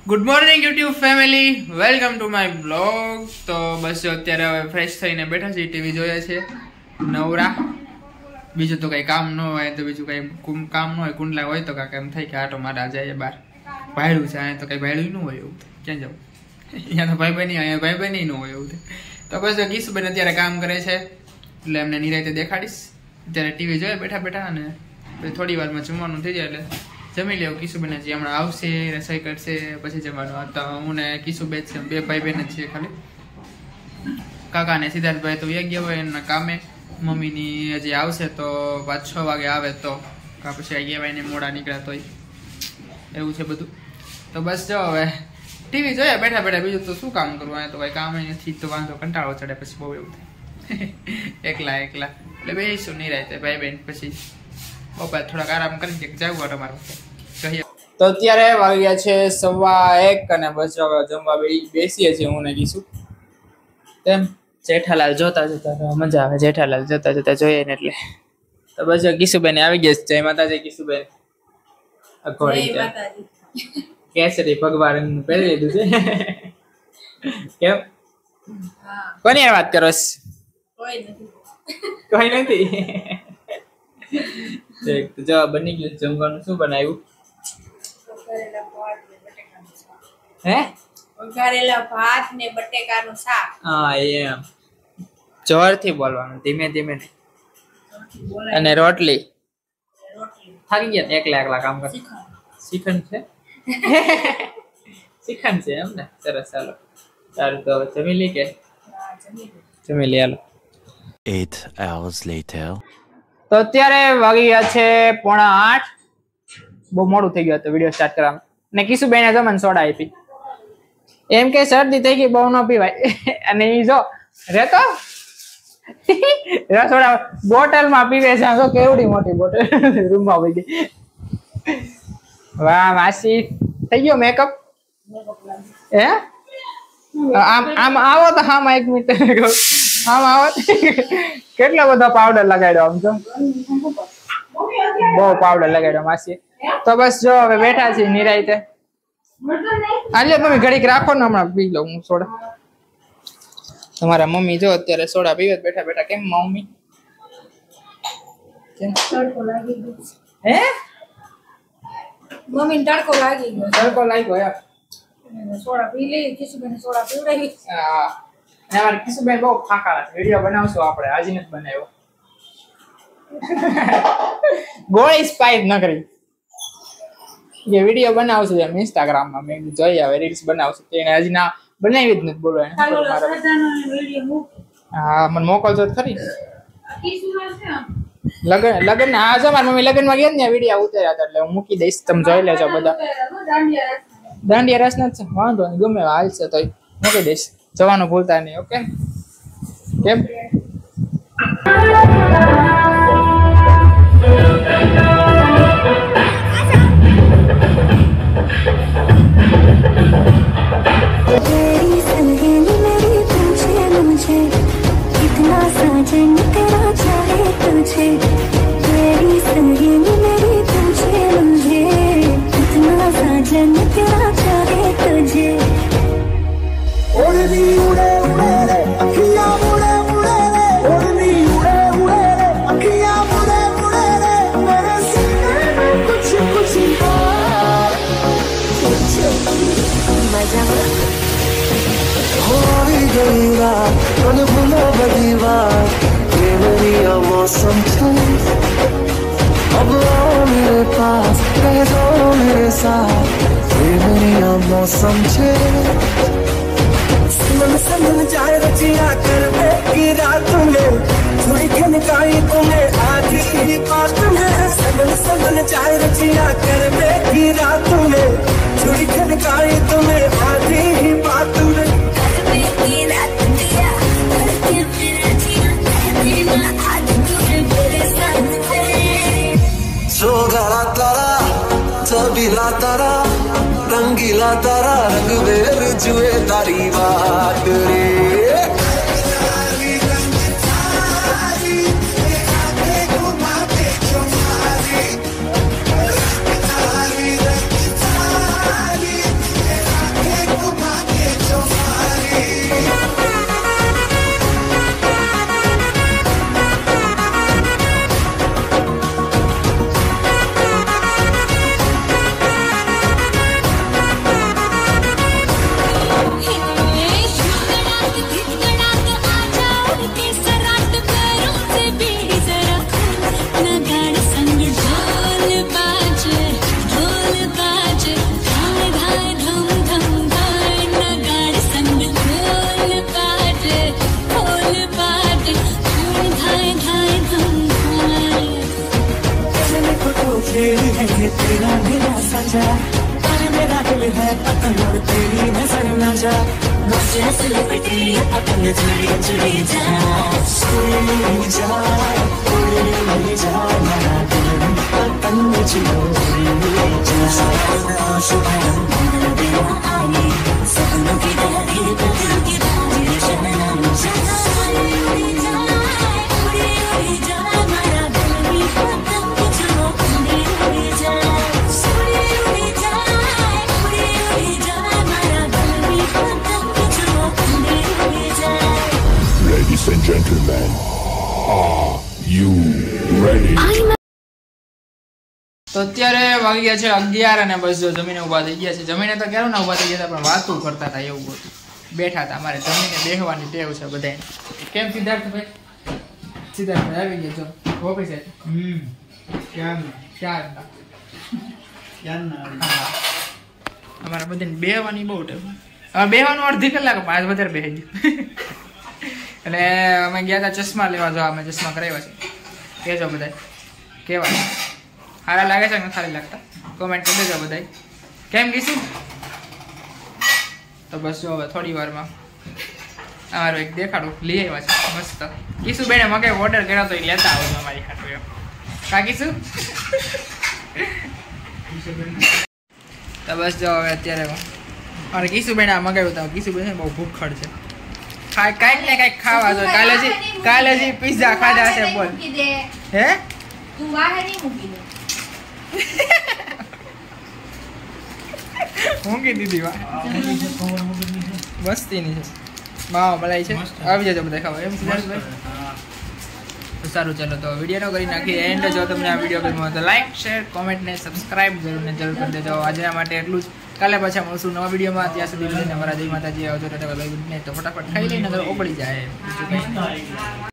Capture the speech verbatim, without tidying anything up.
Good morning YouTube family, welcome to my blog. तो बस અત્યારે હવે ફ્રેશ થઈને બેઠા છે, ટીવી જોઈએ છે નવરા। બીજું તો કઈ કામ ન હોય તો બીજું કઈ કામ ન હોય, કુંડલા હોય તો કાંક એમ થાય કે આટો મારા જાય બહાર। ભાડું છે અહીંયા તો કઈ ભાડું ન હોય, એવું ક્યાં જવું? અહીંયા તો ભાઈ બહેની, અહીંયા ભાઈ બહેની ન હોય એવું। તો બસ ગીસુબેન અત્યારે કામ કરે છે એટલે એમને નિરાંતે દેખાડીશ। અત્યારે ટીવી જોઈએ બેઠા બેઠા, અને થોડી વારમાં જમવાનું થઈ જાય એટલે જમી લેવું। કિશુબેન હજી હમણાં આવશે, રસોઈ કરશે, પછી જમવાનું। તો હું ને કિશુબેન છે, બે ભાઈ બહેન જ છે ખાલી। કાકા ને સિદ્ધાર્થભાઈ તો વ્યા ગયા હોય એના કામે। મમ્મીની હજી આવશે તો પાંચ છ વાગે આવે તો, કા પછી અગિયાર ને મોડા નીકળ્યા તોય એવું છે બધું। તો બસ જો હવે ટીવી જોઈએ બેઠા બેઠા, બીજું તો શું કામ કરવું? અહીંયા તો કઈ કામ નથી, તો વાંધો કંટાળો ચડે પછી બહુ એવું થાય એકલા એકલા। એટલે બેસીશું નિરાંતે ભાઈ બહેન, પછી બપોર થોડાક આરામ કરીને જાવું તમારું કહીએ। તો અત્યારે વાગ્યા છે સવા એક, અને બસ હવે જમવા બેસીએ છીએ હું ને કીશું। તેમ જેઠાલાલ જોતા જોતા મજા આવે, જેઠાલાલ જોતા જોતા જોઈએ ને એટલે। તો બસ કીશુબેન આવી ગયા છે। જય માતાજી કીશુબેન। કેસરી ભગવાન પહેરી લીધું છે કેમ? કોની યાર વાત કરો? કોઈ નથી જો બની ગયું જમવાનું। શું બનાવ્યું? હે વઘારેલા ભાત ને બટેકાનું શાક। હા એમ જોરથી બોલવાનું, ધીમે ધીમે। અને રોટલી। થાકી ગયા એકલા એકલા કામ કર? શ્રીખંડ છે શ્રીખંડ છે એમ ને? સરસ, ચાલો સારું। તો જમી લી કે? જમી લી, હાલો। Eight hours later. તો અત્યારે વાગી ગયા છે પોણા આઠ। બહુ મોડું થઈ ગયું હતું વિડીયો સ્ટાર્ટ કરવામાં। ને કીશુબેને તો મને સોડા આપી, એમ કે શરદી થઈ ગઈ બહુ ન પીવાય। અને એ જો રેતો સોડા બોટલમાં પીવે છે, જો કેવડી મોટી બોટલ રૂમમાં વહી ગઈ। વાહ માસી, થઈ ગયો મેકઅપ? હે આમ આમ આવો તો આમ એક મિનિટ આમ આવો, કેટલો બધો પાવડર લગાડ્યો આમ જો, બહુ પાવડર લગાડ્યો માસી। તો બસ જો હવે બેઠા છીએ નિરાંતે। હાલે તમે ઘડીક રાખો ને, હમણાં પી લઉં હું સોડા। તમારા મમ્મી જો અત્યારે સોડા પીવે બેઠા બેઠા। કેમ મમ્મી? કેમ તડકો લાગી ગયો? હે મમ્મી તડકો લાગી ગયો, તડકો લાગ્યો યાર। સોડા પી લે, કીશુબેન સોડા પીવડાવી। હા, અને અમારે કીશુબેન બહુ ફાકા છે। વિડીયો બનાવશું આપણે, આજે નથી બનાવ્યો। ગોળી સ્પાઈક ન કરી જે વિડીયો બનાવશું એમ ઇન્સ્ટાગ્રામમાં, મેં જોઈ આવે રીલ્સ બનાવશું, એને હજી ના બનાવી જ નથી। બોલો એને હા મને મોકલજો જ ખરી લગન લગન હા જો મારી મમ્મી લગનમાં ગયા ને વિડીયો ઉતાર્યા હતા, એટલે હું મૂકી દઈશ, તમે જોઈ લેજો બધા। દાંડિયા રસ નથી વાંધો નહીં, ગમે હાલશે તો મૂકી દઈશ, જવાનું ભૂલતા નહીં, ઓકે? કેમ मौसम अब आओ मेरे पास, कह दो मेरे साथ, ये मेरी मौसम छे। सनम सनम जाए रचिया कर की रात में, थोड़ी खनकाई तुम्हें आधी ही बात में। सनम सनम जाए रचिया कर की रात में, थोड़ी खनकाई तुम्हें आधी ही बात में। सोगरा तारा सबीला तारा रंगीला तारा रंग बेर जुए तारी बात रे। और तेरी नजर न जा मुझे से लिपटी अपने जुड़ी जुड़ी जा उड़ जा उड़ जा मेरा दिल पतंग चलो उड़ जा शुभम मंगल दिन आए सपनों की दहलीज पर दिल की बाजी शबनम जाए उड़ जा उड़ उड़ जा मेरा दिल पतंग चलो उड़ उड़ जा Ladies and gentlemen, are you ready? તો અત્યારે વાગી ગયા છે અગિયાર અને બસ જો જમીને ઊભા થઈ ગયા છે. જમીને તો ક્યારે ના ઊભા થઈ ગયા હતા પણ વાતું કરતા હતા એવું બધું. બેઠા હતા અમારે જમીને બેહવાની ટેવ છે બધાને. કેમ સિદ્ધાર્થભાઈ? સિદ્ધાર્થભાઈ આવી ગયા જો ઓફિસે. હમ ક્યાં ક્યાં ક્યાં ના હા અમારે બધાને બેહવાની બહુ ટેવ. હવે બેહવાનું અડધી કલાક આજ વધારે બેહી ગયું. એટલે અમે ગયા હતા ચશ્મા લેવા જો અમે ચશ્મા કરાવ્યા છે. કહેજો બધા કેવા સારા લાગે છે કે સારી લાગતા કોમેન્ટ કરી દેજો બધા. કેમ કીધું તો બસ જો હવે થોડી વારમાં અમારું એક દેખાડું લઈ આવ્યા છે મસ્ત. કીશું બેને મગે ઓર્ડર કર્યો તો એ લેતા આવજો અમારી હાટું એમ. કા કીશું તો બસ જો હવે અત્યારે મારે કીશુબેન આ મગાવ્યું હતું. કીશુબેન બહુ ભૂખડ છે. ખાય કાંઈક ને કાંઈક ખાવા જોઈએ. કાલે હજી કાલે હજી પિઝા ખાધા છે બોલ. હે તું વાહે નહીં મૂકી દે. મૂકી દીધી વા મસ્તીની છે. માવા મલાઈ છે. આવી જજો બધા ખાવા એમ સિદ્ધાર્થભાઈ. તો સારું ચાલો તો વિડીયો કરી નાખીએ એન્ડ. જો તમને આ વિડીયો ગમ્યો તો લાઈક શેર કોમેન્ટ ને સબસ્ક્રાઇબ જરૂર ને જરૂર કરી દેજો. આજના માટે એટલું જ. કાલે પાછા મળશું નવા વિડીયોમાં. ત્યાં સુધી બધાને અમારા જય માતાજી આવજો. તો ફટાફટ ખાઈ લઈને ઓગળી જાય.